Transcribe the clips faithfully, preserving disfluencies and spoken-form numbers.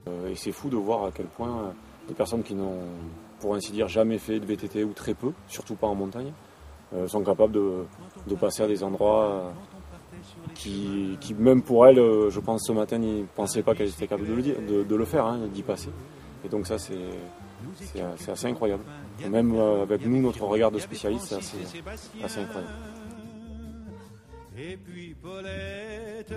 Euh, et c'est fou de voir à quel point euh, des personnes qui n'ont, pour ainsi dire, jamais fait de V T T ou très peu, surtout pas en montagne, euh, sont capables de, de passer à des endroits euh, qui, qui, même pour elles, euh, je pense ce matin, ils ne pensaient pas qu'elles étaient capables de le, dire, de, de le faire, hein, d'y passer. Et donc ça, c'est, c'est, c'est assez incroyable. Et même euh, avec nous, notre regard de spécialiste, c'est assez, assez incroyable. Et puis Paulette,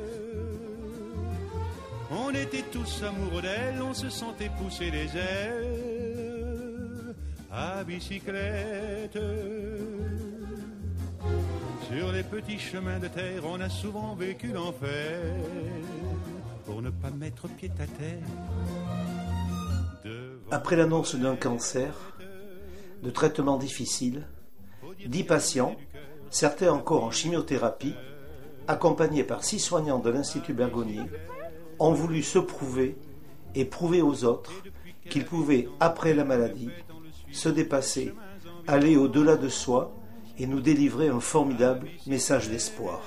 on était tous amoureux d'elle, on se sentait pousser les ailes à bicyclette. Sur les petits chemins de terre, on a souvent vécu l'enfer pour ne pas mettre pied à terre. Après l'annonce d'un cancer, de traitements difficiles, dix patients, certains encore en chimiothérapie, accompagnés par six soignants de l'Institut Bergonié, ont voulu se prouver et prouver aux autres qu'ils pouvaient, après la maladie, se dépasser, aller au-delà de soi et nous délivrer un formidable message d'espoir.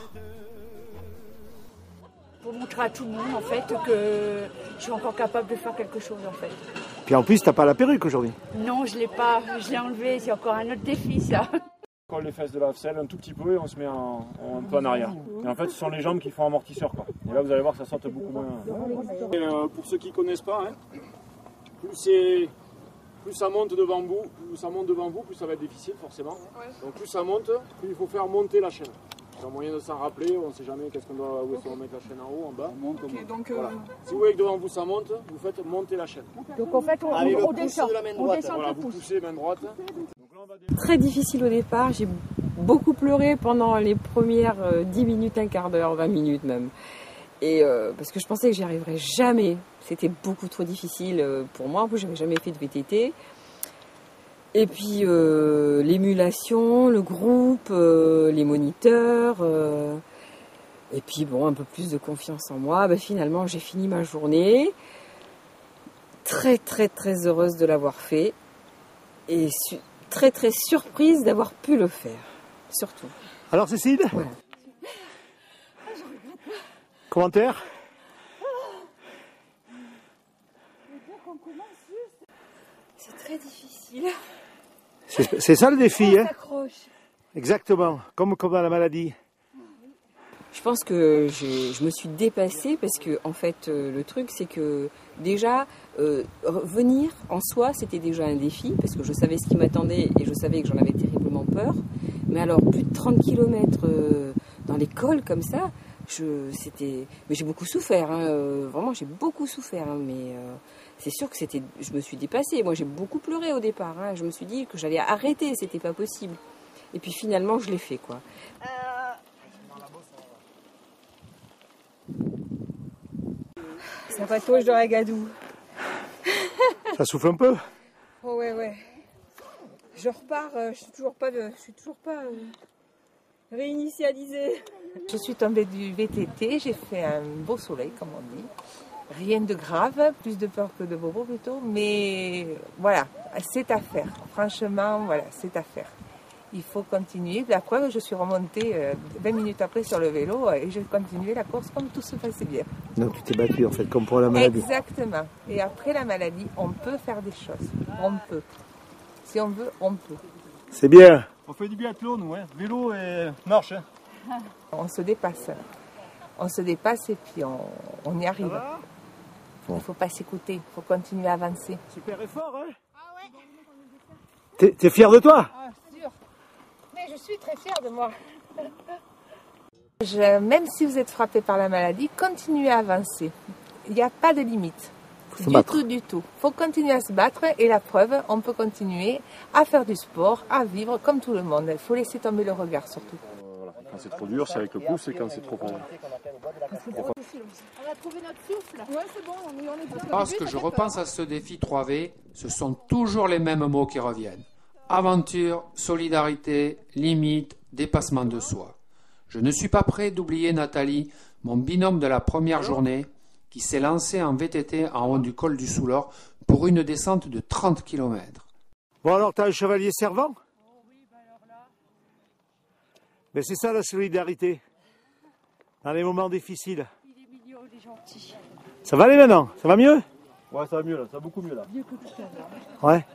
Pour montrer à tout le monde en fait que je suis encore capable de faire quelque chose en fait. Puis en plus, t'as pas la perruque aujourd'hui? Non, je l'ai pas, je l'ai enlevée, c'est encore un autre défi ça. On colle les fesses de la selle un tout petit peu et on se met en, un peu en arrière. Et en fait, ce sont les jambes qui font amortisseur, quoi. Et là, vous allez voir, ça saute beaucoup moins. Et, euh, pour ceux qui ne connaissent pas, hein, plus, c'est, plus ça monte devant vous, plus ça monte devant vous, plus ça va être difficile forcément. Donc plus ça monte, plus il faut faire monter la chaîne. C'est un moyen de s'en rappeler, on ne sait jamais qu'est-ce qu'on doit, où est-ce qu'on va mettre la chaîne en haut, en bas. On monte, on monte. Okay, donc, euh... voilà. Si vous voyez que devant vous ça monte, vous faites monter la chaîne. Donc en fait, on, Allez, on, le on descend. De la main droite. Voilà, vous poussez main droite. Très difficile au départ, j'ai beaucoup pleuré pendant les premières euh, dix minutes, un quart d'heure, vingt minutes même. Et euh, parce que je pensais que j'y arriverais jamais, c'était beaucoup trop difficile euh, pour moi, en plus j'avais jamais fait de V T T. Et puis euh, l'émulation, le groupe, euh, les moniteurs, euh, et puis bon, un peu plus de confiance en moi. Ben, finalement j'ai fini ma journée, très très très heureuse de l'avoir fait. Et su- très très surprise d'avoir pu le faire, surtout. Alors Cécile, voilà. Commentaire? C'est très difficile. C'est, c'est ça le défi, on hein? s'accroche. Exactement, comme, comme dans la maladie. Je pense que je, je me suis dépassée parce que en fait euh, le truc c'est que déjà euh, venir en soi c'était déjà un défi parce que je savais ce qui m'attendait et je savais que j'en avais terriblement peur. Mais alors plus de trente kilomètres euh, dans les cols comme ça, je, c'était, mais j'ai beaucoup souffert, hein, euh, vraiment j'ai beaucoup souffert, hein, mais euh, c'est sûr que c'était, je me suis dépassée. Moi j'ai beaucoup pleuré au départ, hein, je me suis dit que j'allais arrêter, c'était pas possible. Et puis finalement je l'ai fait quoi. Euh... Ça patauge dans la gadoue. Ça souffle un peu? Oh ouais ouais. Je repars, euh, je suis toujours pas, de, je suis toujours pas euh, réinitialisée. Je suis tombée du V T T, j'ai fait un beau soleil comme on dit. Rien de grave, plus de peur que de bobo plutôt, mais voilà, c'est à faire. Franchement, voilà, c'est à faire. Il faut continuer. La preuve, je suis remontée euh, vingt minutes après sur le vélo et j'ai continué la course comme tout se passait bien. Donc tu t'es battue en fait, comme pour la maladie. Exactement. Et après la maladie, on peut faire des choses. On peut. Si on veut, on peut. C'est bien. On fait du biathlon, nous, hein. Vélo et marche. Hein. On se dépasse. On se dépasse et puis on, on y arrive. Il ne faut pas s'écouter, il faut continuer à avancer. Super effort, hein? Ah ouais. T'es, t'es fier de toi? Ah, sûr. Mais je suis très fière de moi. Je, même si vous êtes frappé par la maladie, continuez à avancer. Il n'y a pas de limite. Faut du battre. tout, du tout. Il faut continuer à se battre et la preuve, on peut continuer à faire du sport, à vivre comme tout le monde. Il faut laisser tomber le regard surtout. Voilà. Quand c'est trop dur, c'est avec le pouce et quand c'est trop fort. On a trouvé notre souffle. Ouais, c'est bon, on est, on est bien. Lorsque je repense à ce défi trois V, ce sont toujours les mêmes mots qui reviennent. Aventure, solidarité, limite, dépassement de soi. Je ne suis pas prêt d'oublier Nathalie, mon binôme de la première journée, qui s'est lancé en V T T en haut du col du Soulor pour une descente de trente kilomètres. Bon alors, t'as un chevalier servant? Oh oui, bah alors là... Mais c'est ça la solidarité, dans les moments difficiles. Il est mignon, il est gentil. Ça va aller maintenant? Ça va mieux? Ouais, ça va mieux là, ça va beaucoup mieux là. Mieux que tout à l'heure. Ouais.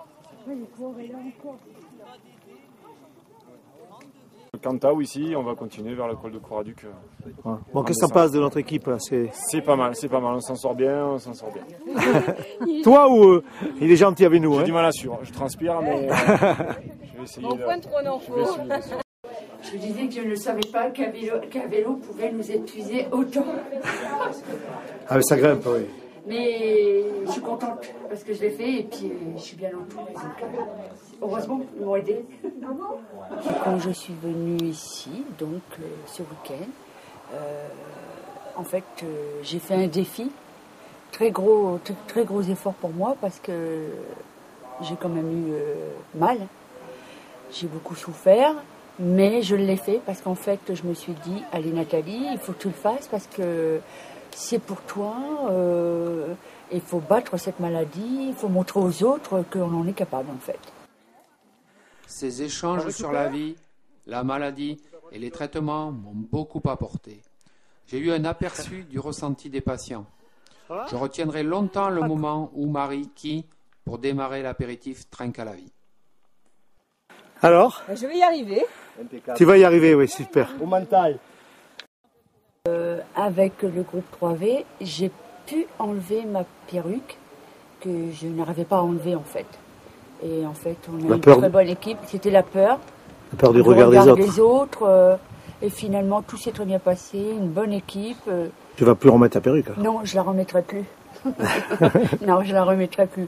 Quant à où ici, on va continuer vers le col de Coraduc. Ouais. Bon, qu'est-ce que ça passe de notre équipe là? C'est C'est pas mal, c'est pas mal, on s'en sort bien, on s'en sort bien. toi ou euh, il est gentil avec nous? J'ai Hein, du mal à suivre, je transpire, mais euh, je vais essayer. Bon, de- point trop non je vais essayer de- Je disais que je ne savais pas qu'un vélo, qu'un vélo pouvait nous épuiser autant. ah, mais ça grimpe, oui. Mais je suis contente parce que je l'ai fait et puis euh, je suis bien entourée. Donc, euh, heureusement, ils m'ont aidé. Quand je suis venue ici, donc euh, ce week-end, euh, en fait, euh, j'ai fait un défi. Très gros, très, très gros effort pour moi parce que j'ai quand même eu euh, mal. J'ai beaucoup souffert. Mais je l'ai fait parce qu'en fait, je me suis dit, allez Nathalie, il faut que tu le fasses parce que c'est pour toi, euh, il faut battre cette maladie, il faut montrer aux autres qu'on en est capable en fait. Ces échanges sur la vie, la maladie et les traitements m'ont beaucoup apporté. J'ai eu un aperçu du ressenti des patients. Je retiendrai longtemps le moment où Marie, qui, pour démarrer l'apéritif, trinque à la vie. Alors, Je vais y arriver. tu vas y arriver, oui, super. Au mental. Euh, avec le groupe trois V, j'ai pu enlever ma perruque que je n'arrivais pas à enlever en fait. Et en fait, on a La une peur très de- bonne équipe. C'était la peur. La peur du le regard des autres. des autres. euh, et finalement, tout s'est très bien passé. Une bonne équipe. euh, Tu vas plus remettre ta perruque. hein. Non, je la remettrai plus. non, je la remettrai plus.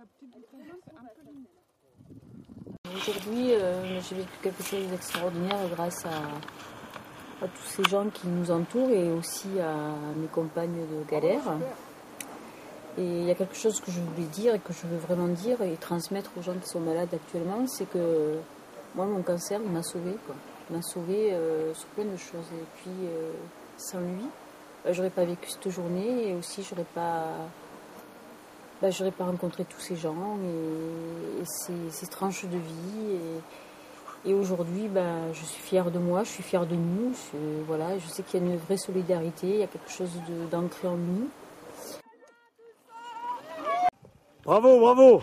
Aujourd'hui, euh, j'ai vécu quelque chose d'extraordinaire grâce à, à tous ces gens qui nous entourent et aussi à mes compagnes de galère. Et il y a quelque chose que je voulais dire et que je veux vraiment dire et transmettre aux gens qui sont malades actuellement, c'est que moi, mon cancer, il m'a sauvée, quoi. Il m'a sauvée euh, sur plein de choses. Et puis, euh, sans lui, euh, j'aurais pas vécu cette journée et aussi, j'aurais pas... Bah, j'aurais pas rencontré tous ces gens et, et ces, ces tranches de vie. Et, et aujourd'hui, bah, je suis fière de moi, je suis fière de nous. Je, voilà, je sais qu'il y a une vraie solidarité, il y a quelque chose de, d'ancré en nous. Bravo, bravo.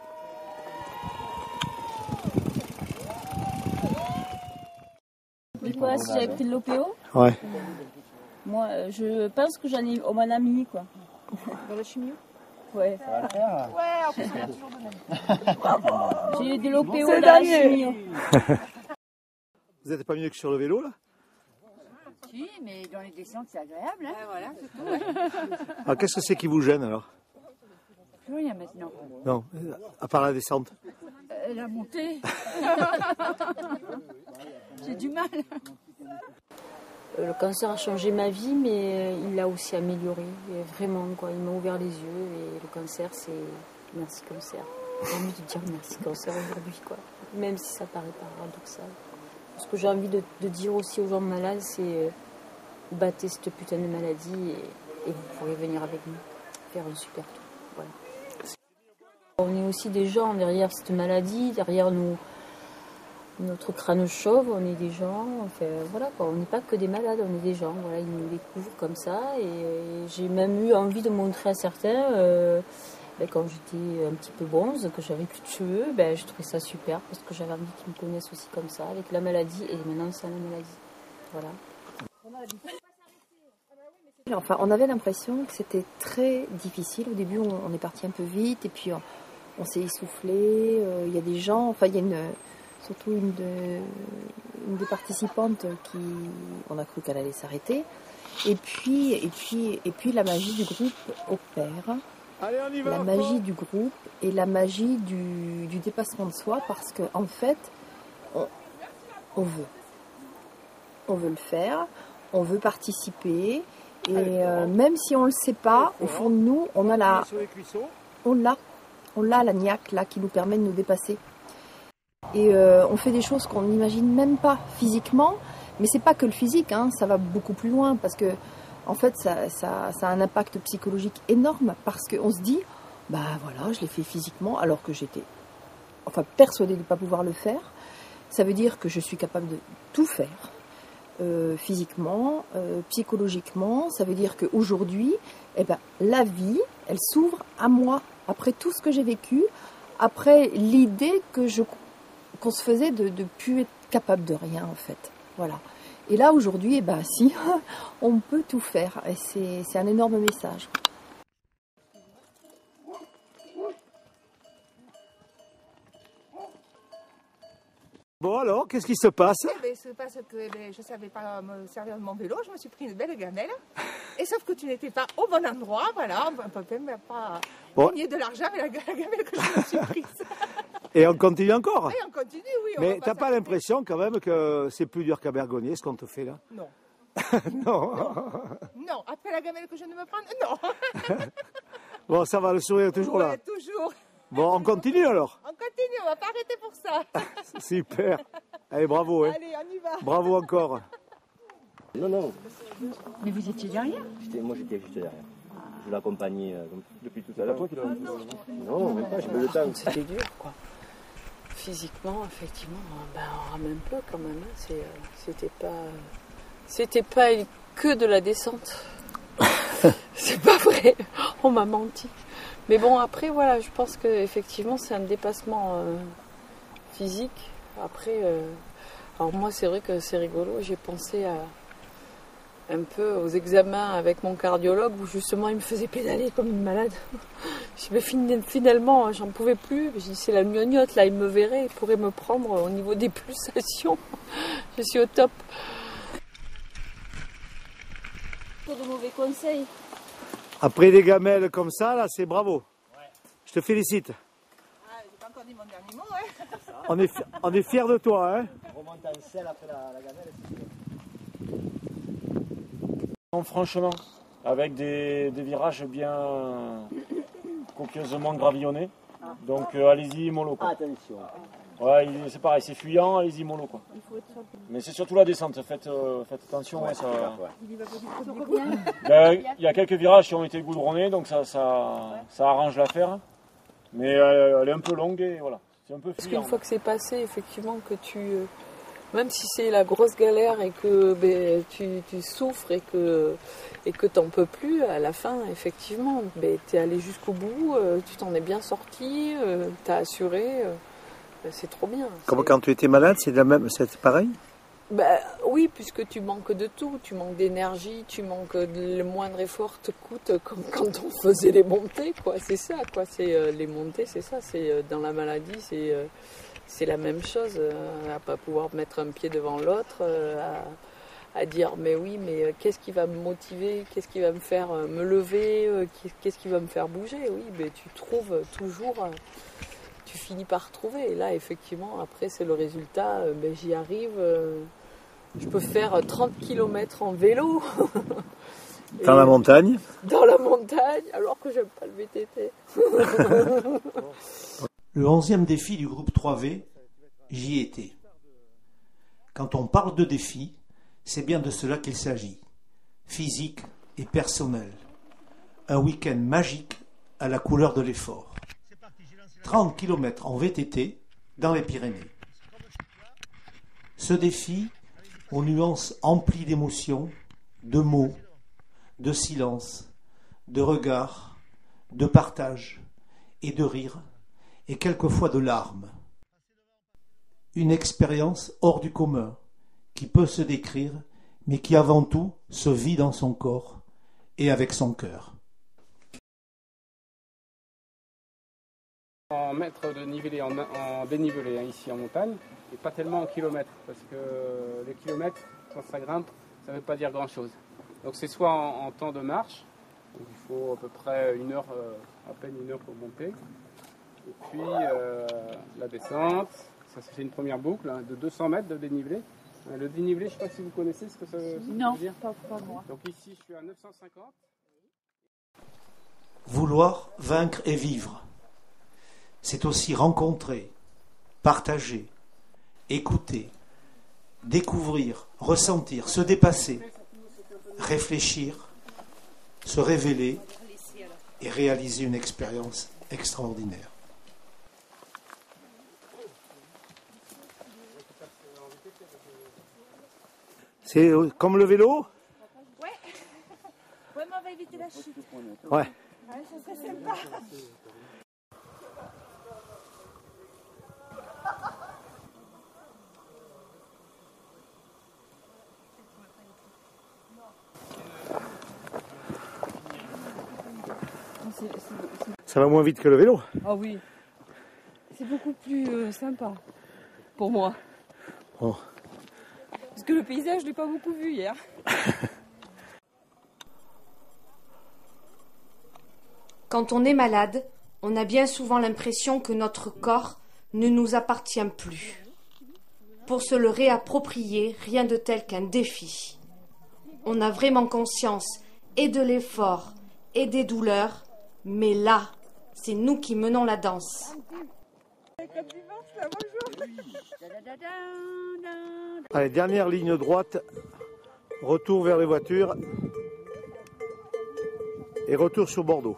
Du coup, si j'avais pris de l'O P O, Ouais. moi, euh, je pense que j'en ai au moins un mis, quoi. Dans la chimio? Ouais. Ouais, en plus, on a toujours de même. J'ai eu de l'O P O C'est dans la dernier. chimio. Vous n'êtes pas mieux que sur le vélo, là? Si, mais dans les descentes, c'est agréable. Hein voilà, c'est tout. Alors, qu'est-ce que c'est qui vous gêne, alors? Plus rien maintenant. Non, à part la descente. Euh, la montée. J'ai du mal. Euh, Le cancer a changé ma vie, mais il l'a aussi amélioré. Et vraiment, quoi. Il m'a ouvert les yeux. Et le cancer, c'est merci cancer. J'ai envie de dire merci cancer aujourd'hui, quoi. Même si ça paraît paradoxal. Ce que j'ai envie de, de dire aussi aux gens malades, c'est euh, battez cette putain de maladie et, et vous pourrez venir avec nous faire un super tour. Voilà. On est aussi des gens derrière cette maladie, derrière nous. Notre crâne chauve, on est des gens, enfin, voilà quoi, on n'est pas que des malades, on est des gens, voilà, ils nous découvrent comme ça et, et j'ai même eu envie de montrer à certains, euh, ben, quand j'étais un petit peu bronze, que j'avais plus de cheveux, ben, je trouvais ça super parce que j'avais envie qu'ils me connaissent aussi comme ça, avec la maladie et maintenant sans la maladie, voilà. Enfin, on avait l'impression que c'était très difficile, au début on, on est parti un peu vite et puis on, on s'est essoufflé, euh, il y a des gens, enfin il y a une... Surtout une, de, une des participantes qui, on a cru qu'elle allait s'arrêter. Et puis, et puis, et puis la magie du groupe opère. Allez, on y va, la encore. magie du groupe et la magie du, du dépassement de soi, parce que en fait, on, on veut, on veut le faire, on veut participer. Et euh, même si on le sait pas, au fond de nous, on a la, on l'a, on l'a la niaque là qui nous permet de nous dépasser. Et euh, on fait des choses qu'on n'imagine même pas physiquement, mais c'est pas que le physique, hein, ça va beaucoup plus loin parce que en fait ça, ça, ça a un impact psychologique énorme parce qu'on se dit, bah voilà, je l'ai fait physiquement alors que j'étais, enfin persuadée de ne pas pouvoir le faire. Ça veut dire que je suis capable de tout faire. euh, physiquement, euh, psychologiquement. Ça veut dire qu'aujourd'hui, eh ben, la vie, elle s'ouvre à moi, après tout ce que j'ai vécu, après l'idée que je, qu'on se faisait de ne plus être capable de rien, en fait. Voilà. Et là, aujourd'hui, eh ben, si, on peut tout faire. Et c'est, c'est un énorme message. Bon alors, qu'est-ce qui se passe? Eh ben, il se passe que eh ben, je ne savais pas me servir de mon vélo, je me suis pris une belle gamelle. Et sauf que tu n'étais pas au bon endroit, voilà, on ne peut même pas bon. gagner de l'argent avec la, la gamelle que je me suis prise. Et on continue encore? Et on continue, oui. On Mais t'as pas l'impression quand même que c'est plus dur qu'à Bergonié ce qu'on te fait là? Non. non. non. Non, après la gamelle que je ne me prends, non. Bon, ça va, le sourire est toujours ouais, là? Toujours. Bon, on continue alors? On continue, on va pas arrêter pour ça. Super. Allez, bravo. Hein. Allez, on y va. Bravo encore. Non, non. Mais vous étiez derrière? Moi, j'étais juste derrière. Je l'accompagnais euh, depuis tout à l'heure. Non, même pas, j'ai pas le temps. C'était dur, quoi. Physiquement, effectivement, ben, on rame un peu quand même. Hein. C'est, euh, c'était pas, c'était pas que de la descente. C'est pas vrai. On m'a menti. Mais bon, après, voilà, je pense qu'effectivement, c'est un dépassement euh, physique. Après, euh, alors moi, c'est vrai que c'est rigolo. J'ai pensé à un peu aux examens avec mon cardiologue où justement, il me faisait pédaler comme une malade. Je me finalement, j'en pouvais plus. J'ai dit, c'est la gnognotte, là, il me verrait, il pourrait me prendre au niveau des pulsations. Je suis au top. Pas de mauvais conseils. Après des gamelles comme ça, là, c'est bravo. Ouais. Je te félicite. Ah, j'ai pas encore dit mon dernier mot, hein. On est, on est fiers de toi, hein. On remonte en selle après la, la gamelle. Franchement, avec des, des virages bien copieusement gravillonnés. Donc euh, allez-y mollo. Quoi. Attention. Ouais, il, c'est pareil, c'est fuyant, allez-y mollo quoi. Mais c'est surtout la descente, faites, euh, faites attention. Ouais, ça... Il y a quelques virages qui ont été goudronnés, donc ça, ça, ça arrange l'affaire. Mais euh, elle est un peu longue et voilà. C'est un peu Parce fuyant. qu'une fois que c'est passé, effectivement, que tu... Euh, même si c'est la grosse galère et que ben, tu, tu souffres et que et que t'en peux plus, à la fin, effectivement, ben, tu es allé jusqu'au bout, euh, tu t'en es bien sorti, euh, tu as assuré, euh, ben, c'est trop bien. Comme c'est... quand tu étais malade, c'est, la même, c'est pareil? Ben, oui, puisque tu manques de tout, tu manques d'énergie, tu manques de, le moindre effort te coûte comme quand on faisait les montées, quoi. C'est ça, quoi. C'est, euh, les montées, c'est ça, c'est euh, dans la maladie, c'est... Euh, C'est la même chose, euh, à pas pouvoir mettre un pied devant l'autre, euh, à, à dire mais oui, mais euh, qu'est-ce qui va me motiver, qu'est-ce qui va me faire euh, me lever, euh, qu'est-ce qui va me faire bouger. Oui, mais tu trouves toujours, euh, tu finis par trouver. Et là, effectivement, après, c'est le résultat, euh, ben, j'y arrive, euh, je peux faire trente kilomètres en vélo. Dans la montagne? Dans la montagne, alors que j'aime pas le V T T. Le onzième défi du groupe trois V, j'y étais. Quand on parle de défi, c'est bien de cela qu'il s'agit. Physique et personnel. Un week-end magique à la couleur de l'effort. trente kilomètres en V T T dans les Pyrénées. Ce défi, aux nuances emplies d'émotions, de mots, de silence, de regards, de partage et de rire, et quelquefois de larmes. Une expérience hors du commun, qui peut se décrire, mais qui avant tout se vit dans son corps et avec son cœur. En mètres de nivelé, en, en dénivelé, hein, ici en montagne, et pas tellement en kilomètres, parce que les kilomètres, quand ça grimpe, ça ne veut pas dire grand-chose. Donc c'est soit en, en temps de marche, donc il faut à peu près une heure, euh, à peine une heure pour monter, et puis euh, la descente, ça c'est une première boucle hein, de deux cents mètres de dénivelé. Le dénivelé, je ne sais pas si vous connaissez ce que ça, ça non, veut dire. pas, pas moi. Donc ici, je suis à neuf cent cinquante. Vouloir, vaincre et vivre, c'est aussi rencontrer, partager, écouter, découvrir, ressentir, se dépasser, réfléchir, se révéler et réaliser une expérience extraordinaire. C'est comme le vélo? Ouais. Ouais, mais on va éviter la chute. Ouais. Ouais, ça serait sympa. Ça va moins vite que le vélo? Ah oui. C'est beaucoup plus euh, sympa pour moi. Oh. Parce que le paysage, je l'ai pas beaucoup vu hier. Quand on est malade, on a bien souvent l'impression que notre corps ne nous appartient plus. Pour se le réapproprier, rien de tel qu'un défi. On a vraiment conscience et de l'effort et des douleurs, mais là, c'est nous qui menons la danse. Allez, dernière ligne droite, retour vers les voitures et retour sur Bordeaux.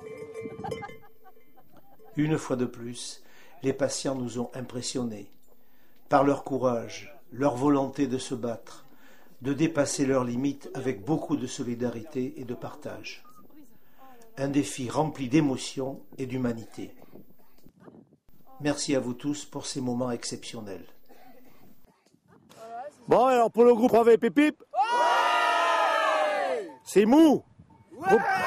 Une fois de plus, les patients nous ont impressionnés par leur courage, leur volonté de se battre, de dépasser leurs limites avec beaucoup de solidarité et de partage. Un défi rempli d'émotion et d'humanité. Merci à vous tous pour ces moments exceptionnels. Bon, alors pour le groupe trois V Pépip, ouais, c'est mou. Ouais.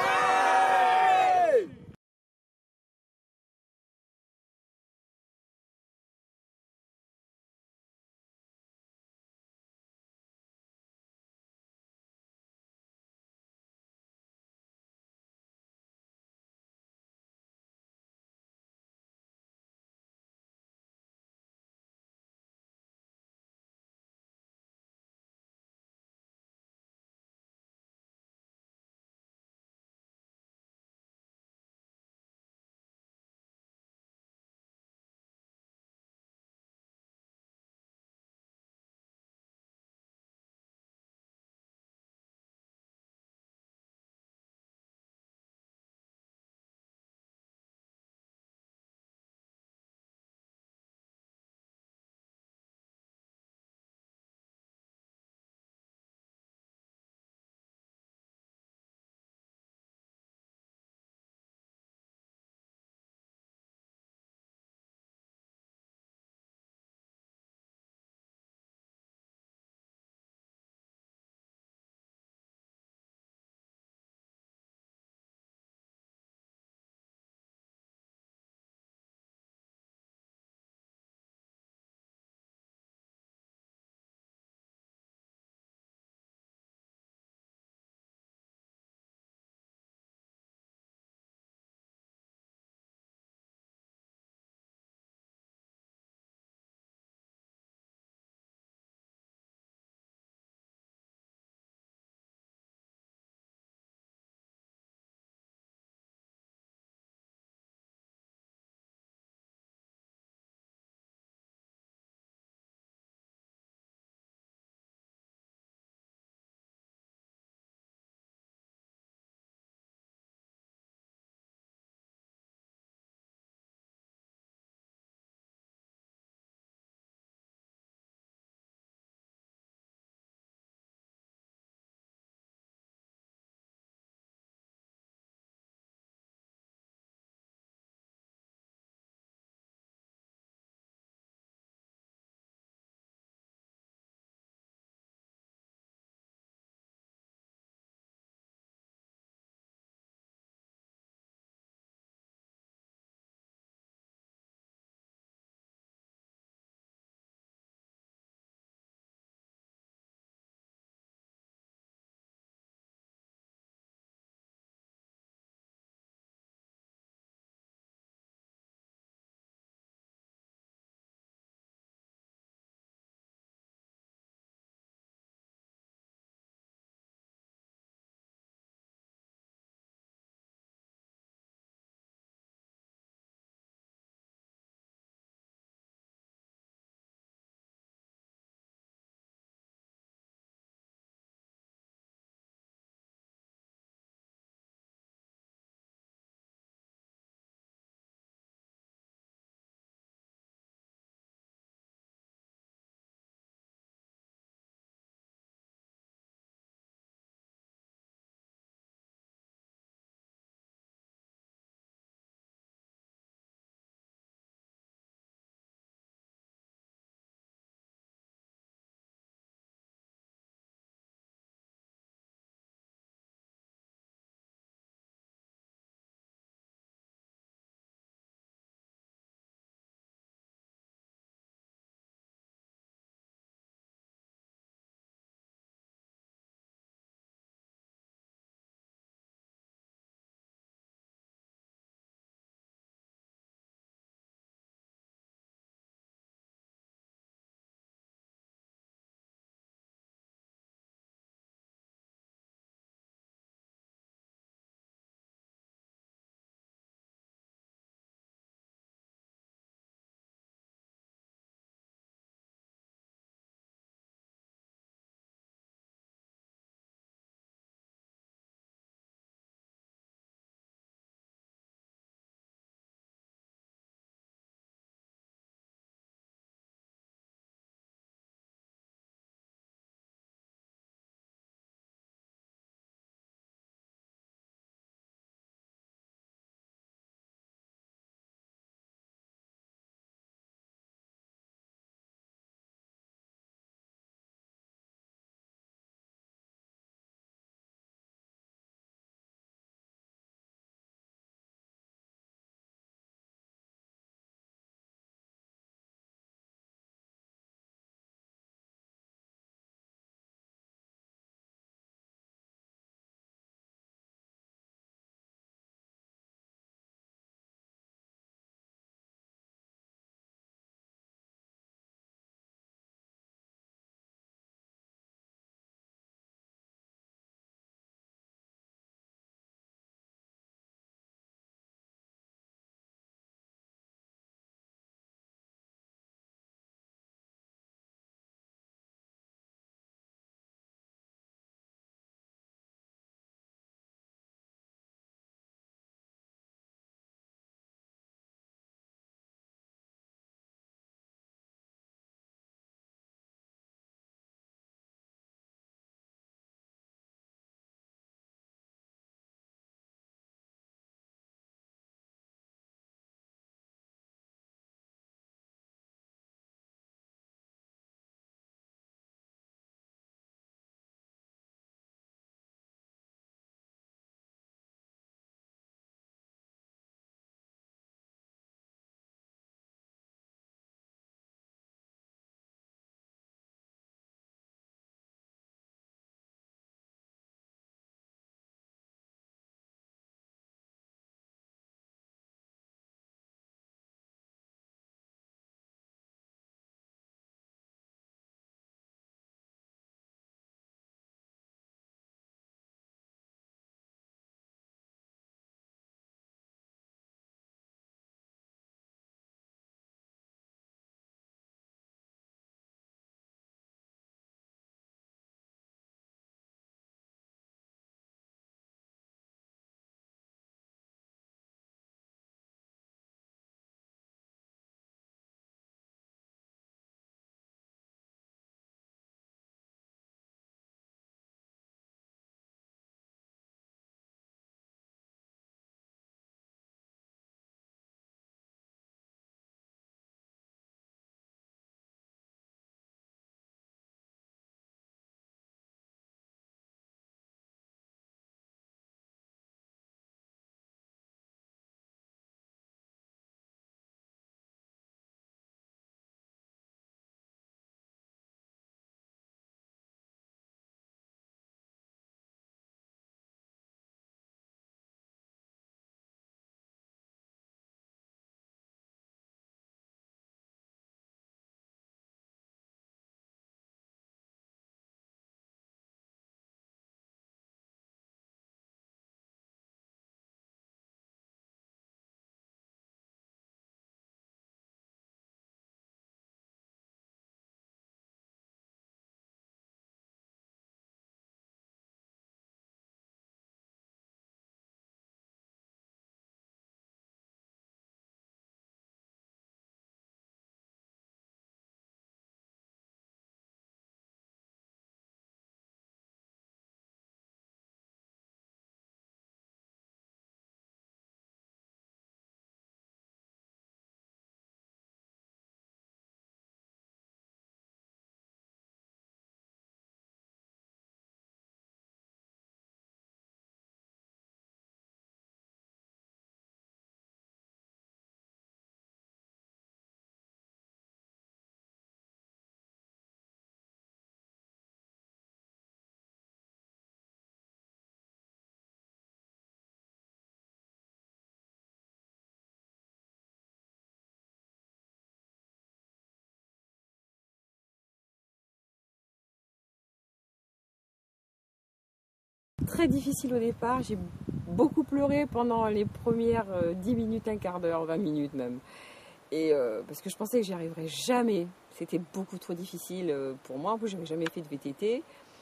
très difficile au départ. J'ai beaucoup pleuré pendant les premières dix minutes, un quart d'heure, vingt minutes même. Et euh, parce que je pensais que j'y arriverais jamais. C'était beaucoup trop difficile pour moi. En plus, j'avais jamais fait de V T T.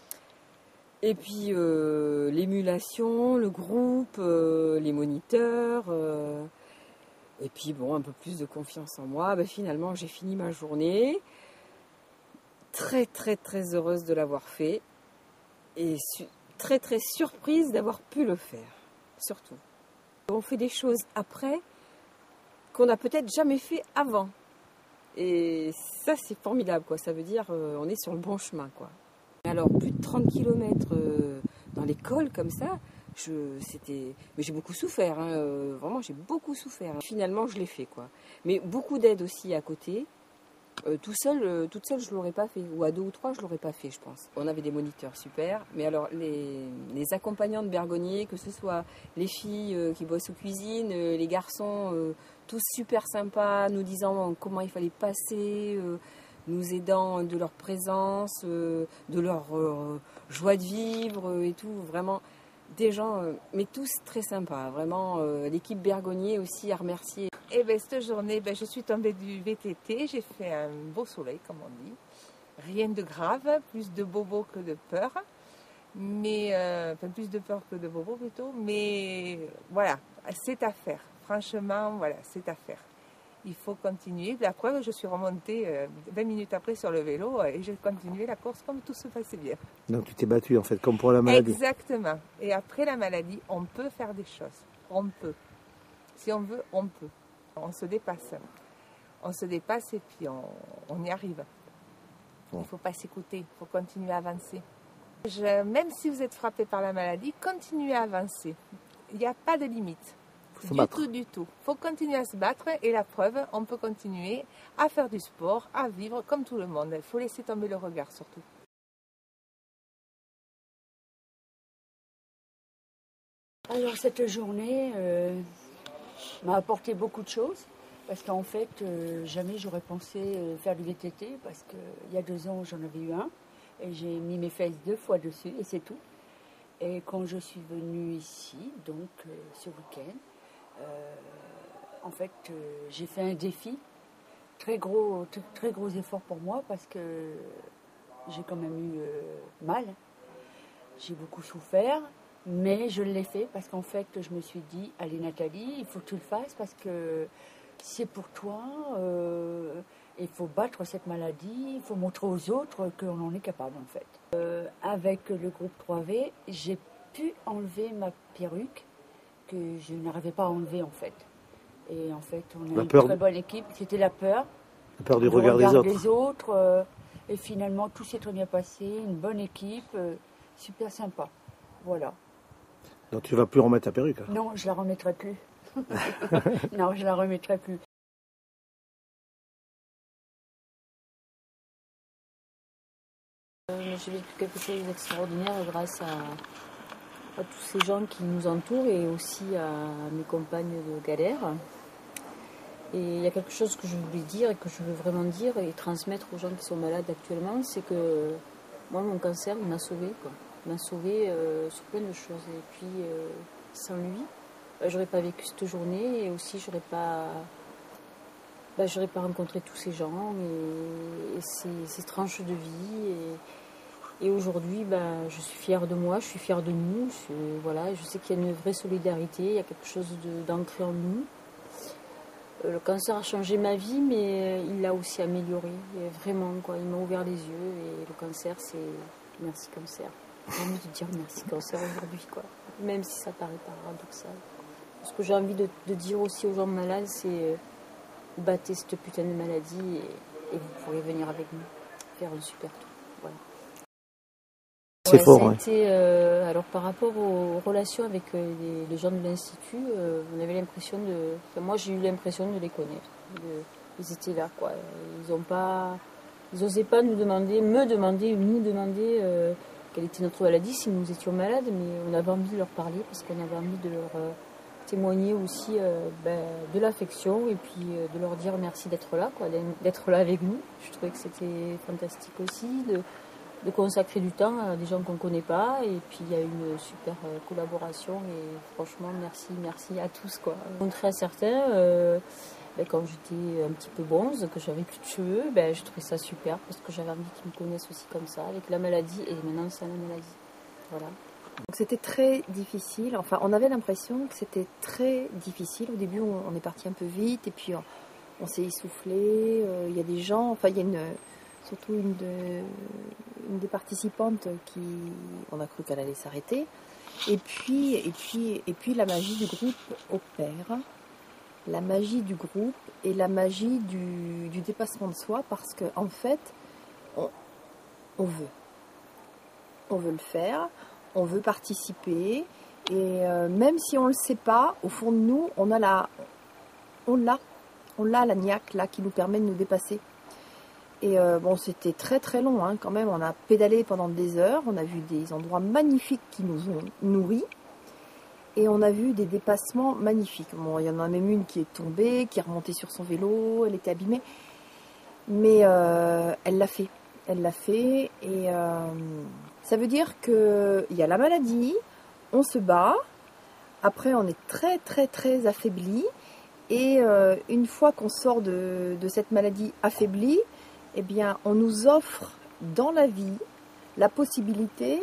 Et puis euh, l'émulation, le groupe, euh, les moniteurs. Euh, et puis bon, un peu plus de confiance en moi. Ben, finalement, j'ai fini ma journée. Très très très heureuse de l'avoir fait. Et très très surprise d'avoir pu le faire. Surtout. On fait des choses après qu'on n'a peut-être jamais fait avant. Et ça, c'est formidable, quoi. Ça veut dire euh, on est sur le bon chemin, quoi. Alors, plus de trente kilomètres euh, dans l'école, comme ça, je, c'était... Mais j'ai beaucoup souffert, hein, euh, vraiment, j'ai beaucoup souffert. Finalement, je l'ai fait, quoi. Mais beaucoup d'aide aussi à côté. Euh, tout seul, euh, toute seule, je ne l'aurais pas fait. Ou à deux ou trois, je ne l'aurais pas fait, je pense. On avait des moniteurs super. Mais alors, les, les accompagnants de Bergonier, que ce soit les filles euh, qui bossent aux cuisines, euh, les garçons, euh, tous super sympas, nous disant comment il fallait passer, euh, nous aidant de leur présence, euh, de leur euh, joie de vivre euh, et tout. Vraiment, des gens, euh, mais tous très sympas. Vraiment, euh, l'équipe Bergonier aussi à remercier. Et bien, cette journée, ben, je suis tombée du V T T, j'ai fait un beau soleil, comme on dit. Rien de grave, plus de bobo que de peur. Mais, euh, enfin, plus de peur que de bobo plutôt. Mais voilà, c'est à faire. Franchement, voilà, c'est à faire. Il faut continuer. La preuve, je suis remontée euh, vingt minutes après sur le vélo et j'ai continué la course comme tout se passait bien. Donc tu t'es battue en fait, comme pour la maladie. Exactement. Et après la maladie, on peut faire des choses. On peut. Si on veut, on peut. On se dépasse. On se dépasse et puis on, on y arrive. Il ne faut pas s'écouter, il faut continuer à avancer. Je, même si vous êtes frappé par la maladie, continuez à avancer. Il n'y a pas de limite. Faut du battre. tout, du tout. Il faut continuer à se battre et la preuve, on peut continuer à faire du sport, à vivre comme tout le monde. Il faut laisser tomber le regard surtout. Alors cette journée euh, m'a apporté beaucoup de choses parce qu'en fait euh, jamais j'aurais pensé euh, faire du V T T parce qu'il y a deux ans j'en avais eu un et j'ai mis mes fesses deux fois dessus et c'est tout. Et quand je suis venue ici, donc euh, ce week-end, euh, en fait euh, j'ai fait un défi, très gros, très, très gros effort pour moi parce que j'ai quand même eu euh, mal, j'ai beaucoup souffert. Mais je l'ai fait parce qu'en fait, je me suis dit, allez Nathalie, il faut que tu le fasses parce que c'est pour toi, euh, il faut battre cette maladie, il faut montrer aux autres qu'on en est capable en fait. Euh, avec le groupe trois V, j'ai pu enlever ma perruque que je n'arrivais pas à enlever en fait. Et en fait, on a La une peur très de- bonne équipe, c'était la peur. La peur du Le regard des autres. des autres, euh, et finalement, tout s'est très bien passé, une bonne équipe, euh, super sympa. Voilà. Donc tu vas plus remettre ta perruque. hein. Non, je la remettrai plus. Non, je la remettrai plus. Euh, J'ai vécu quelque chose d'extraordinaire grâce à, à tous ces gens qui nous entourent et aussi à mes compagnes de galère. Et il y a quelque chose que je voulais dire et que je veux vraiment dire et transmettre aux gens qui sont malades actuellement, c'est que moi, mon cancer, il m'a sauvée, quoi. Il m'a sauvée euh, sur plein de choses. Et puis, euh, sans lui, bah, j'aurais pas vécu cette journée et aussi, j'aurais pas, bah, j'aurais pas rencontré tous ces gens et, et ces, ces tranches de vie. Et, et aujourd'hui, bah, je suis fière de moi, je suis fière de nous. Je, voilà, je sais qu'il y a une vraie solidarité, il y a quelque chose de- d'ancré en nous. Euh, Le cancer a changé ma vie, mais il l'a aussi amélioré. Et vraiment, quoi. Il m'a ouvert les yeux et le cancer, c'est merci cancer. J'ai envie de dire merci cancer aujourd'hui, quoi. Même si ça paraît paradoxal. Ce que j'ai envie de, de dire aussi aux gens malades, c'est euh, battez cette putain de maladie et, et vous pourrez venir avec nous faire un super tour. Voilà. C'est Ouais, fort, ça a ouais. été, euh, alors par rapport aux relations avec euh, les, les gens de l'Institut, euh, on avait l'impression de... enfin, moi j'ai eu l'impression de les connaître. De- ils étaient là, quoi. Ils ont pas... Ils n'osaient pas nous demander, me demander, nous demander euh, quelle était notre maladie, si nous étions malades, mais on avait envie de leur parler parce qu'on avait envie de leur euh, témoigner aussi euh, ben, de l'affection et puis euh, de leur dire merci d'être là, quoi, d'être là avec nous. Je trouvais que c'était fantastique aussi, de, de consacrer du temps à des gens qu'on ne connaît pas. Et puis il y a une super euh, collaboration et franchement merci, merci à tous quoi. Montrer à certains, euh, ben, quand j'étais un petit peu bronze, que j'avais plus de cheveux, ben, je trouvais ça super parce que j'avais envie qu'ils me connaissent aussi comme ça, avec la maladie et maintenant c'est la maladie. Voilà. Donc c'était très difficile, enfin on avait l'impression que c'était très difficile. Au début on, on est parti un peu vite et puis on, on s'est essoufflé, euh, il y a des gens, enfin il y a une, surtout une, de, une des participantes qui, on a cru qu'elle allait s'arrêter. Et puis, et, puis, et puis la magie du groupe opère, la magie du groupe et la magie du, du dépassement de soi parce qu'en en fait on, on veut, on veut le faire. On veut participer et euh, même si on ne le sait pas, au fond de nous, on a la, on l'a, on l'a la niaque là qui nous permet de nous dépasser. Et euh, bon, c'était très très long hein, quand même. On a pédalé pendant des heures, on a vu des endroits magnifiques qui nous ont nourris et on a vu des dépassements magnifiques. Bon, il y en a même une qui est tombée, qui est remontée sur son vélo, elle était abîmée, mais euh, elle l'a fait, elle l'a fait et euh, ça veut dire qu'il y a la maladie, on se bat, après on est très très très affaibli et euh, une fois qu'on sort de, de cette maladie affaiblie, eh bien on nous offre dans la vie la possibilité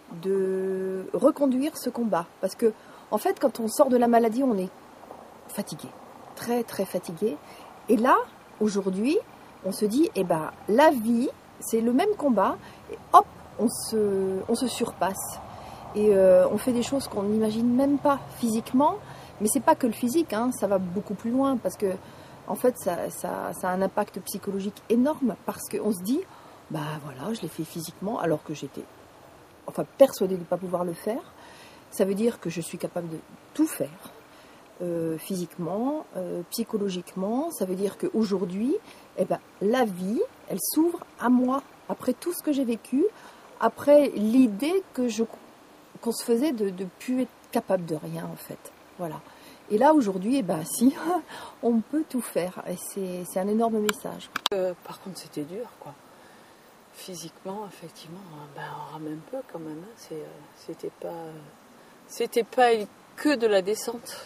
de reconduire ce combat. Parce que en fait quand on sort de la maladie on est fatigué, très très fatigué. Et là, aujourd'hui, on se dit, eh ben la vie c'est le même combat et hop, On se, on se surpasse et euh, on fait des choses qu'on n'imagine même pas physiquement, mais c'est pas que le physique, hein, ça va beaucoup plus loin parce que en fait ça, ça, ça a un impact psychologique énorme parce qu'on se dit bah voilà je l'ai fait physiquement alors que j'étais enfin persuadée de ne pas pouvoir le faire. Ça veut dire que je suis capable de tout faire euh, physiquement, euh, psychologiquement. Ça veut dire qu'aujourd'hui eh ben, la vie elle s'ouvre à moi après tout ce que j'ai vécu. Après l'idée que je, qu'on se faisait de ne plus être capable de rien en fait. Voilà. Et là aujourd'hui, eh ben, si, on peut tout faire. Et c'est, c'est un énorme message. Euh, par contre c'était dur quoi. Physiquement, effectivement, ben, on rame un peu quand même. Hein. C'est, c'était pas, c'était pas que de la descente.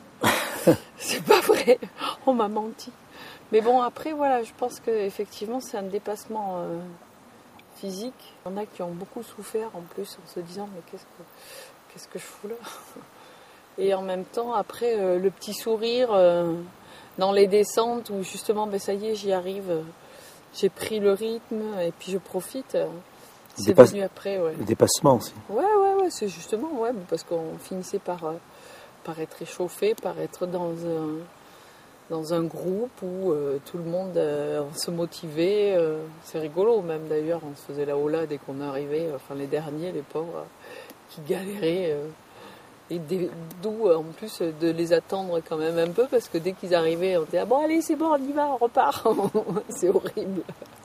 C'est pas vrai, on m'a menti. Mais bon après voilà, je pense qu'effectivement c'est un dépassement... Euh, physique. Il y en a qui ont beaucoup souffert en plus en se disant mais qu'est-ce que, qu'est-ce que je fous là. Et en même temps après euh, le petit sourire euh, dans les descentes où justement ben, ça y est j'y arrive, euh, j'ai pris le rythme et puis je profite. Euh, c'est Dépasse... venu après. Ouais. Le dépassement aussi. Ouais ouais ouais c'est justement ouais parce qu'on finissait par, euh, par être échauffé, par être dans un dans un groupe où euh, tout le monde euh, se motivait. Euh, c'est rigolo même d'ailleurs, on se faisait la hola dès qu'on arrivait, enfin les derniers, les pauvres, euh, qui galéraient. Euh, et des, d'où en plus de les attendre quand même un peu, parce que dès qu'ils arrivaient, on disait ah bon allez c'est bon on y va, on repart. C'est horrible.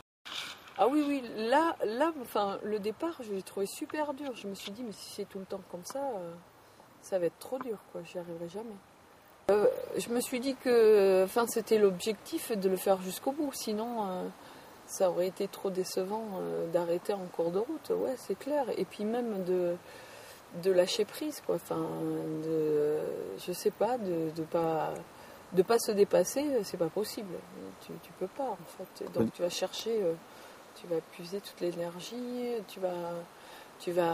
Ah oui oui, là, là enfin, le départ je l'ai trouvé super dur. Je me suis dit mais si c'est tout le temps comme ça, euh, ça va être trop dur quoi, j'y arriverai jamais. Euh, je me suis dit que enfin, c'était l'objectif de le faire jusqu'au bout, sinon euh, ça aurait été trop décevant euh, d'arrêter en cours de route, ouais c'est clair. Et puis même de, de lâcher prise, quoi. Enfin, de, je sais pas, de ne pas, de pas se dépasser, c'est pas possible, tu, tu peux pas en fait. Donc oui. Tu vas chercher, euh, tu vas puiser toute l'énergie, tu vas, tu vas...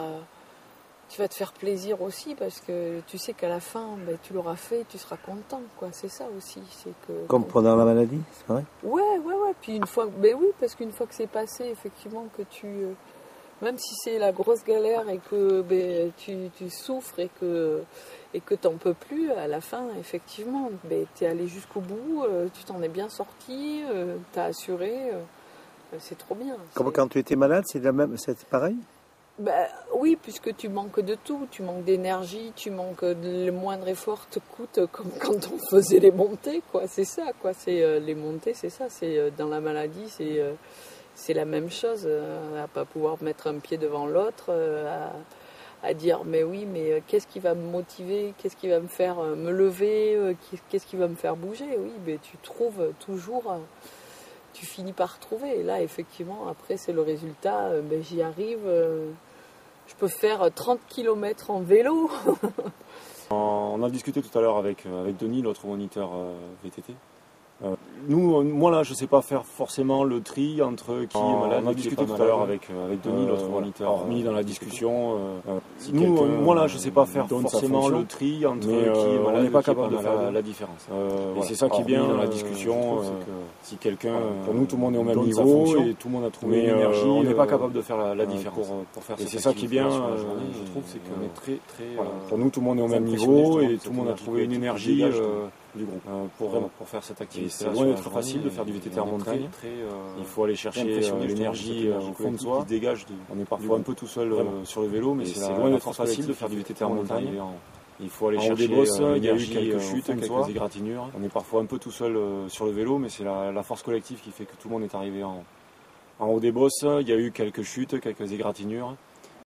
Tu vas te faire plaisir aussi parce que tu sais qu'à la fin, ben, tu l'auras fait, tu seras content, quoi. C'est ça aussi. C'est que, Comme pendant la maladie, c'est vrai ? Ouais, ouais, ouais. Puis une fois, ben oui, parce qu'une fois que c'est passé, effectivement, que tu, euh, même si c'est la grosse galère et que ben, tu, tu souffres et que et que t'en peux plus, à la fin, effectivement, ben, t'es allé jusqu'au bout, euh, tu t'en es bien sorti, euh, t'as assuré, euh, c'est trop bien. Comme c'est... quand tu étais malade, c'est la même, c'est pareil ? Ben, oui, puisque tu manques de tout, tu manques d'énergie, tu manques de, le moindre effort te coûte comme quand on faisait les montées, quoi. C'est ça, quoi. C'est euh, les montées, c'est ça. C'est euh, dans la maladie, c'est euh, c'est la même chose. Euh, à pas pouvoir mettre un pied devant l'autre, euh, à, à dire mais oui, mais euh, qu'est-ce qui va me motiver, qu'est-ce qui va me faire euh, me lever, euh, qu'est-ce qui va me faire bouger. Oui, mais tu trouves toujours, euh, tu finis par trouver. Et là, effectivement, après, c'est le résultat. Euh, ben, j'y arrive. Euh, je peux faire trente kilomètres en vélo. On a discuté tout à l'heure avec, avec Denis, l'autre moniteur euh, V T T. Euh, nous, moi là, je sais pas faire forcément le tri entre qui est malade. On a discuté tout à l'heure avec, avec Denis, euh, l'autre moniteur. Hormis dans la discussion. Euh, si nous, moi là, je sais pas faire forcément le tri entre mais, qui est malade. On n'est pas capable de faire la, la différence. Euh, et voilà. C'est ça qui est bien dans la discussion. Euh, si quelqu'un, pour nous, tout le monde est au même niveau et tout le monde a trouvé une énergie. On n'est pas capable de faire la, la différence. Pour, pour faire et c'est ça qui est bien, je trouve, c'est qu'on est très, très. Pour nous, tout le monde est au même niveau et tout le monde a trouvé une énergie du groupe euh, pour, euh, pour faire cette activité. C'est loin d'être facile de faire du V T T en montagne. Très, euh, il faut aller chercher euh, l'énergie au fond de soi. Qui se dégage de, on est parfois un peu tout seul euh, sur le vélo, mais c'est loin d'être facile de faire du V T T en montagne. Il faut aller chercher l'énergie. Il y a eu quelques chutes, quelques égratignures. On est parfois un peu tout seul euh, sur le vélo, mais c'est la, la force collective qui fait que tout le monde est arrivé en, en haut des bosses. Il y a eu quelques chutes, quelques égratignures.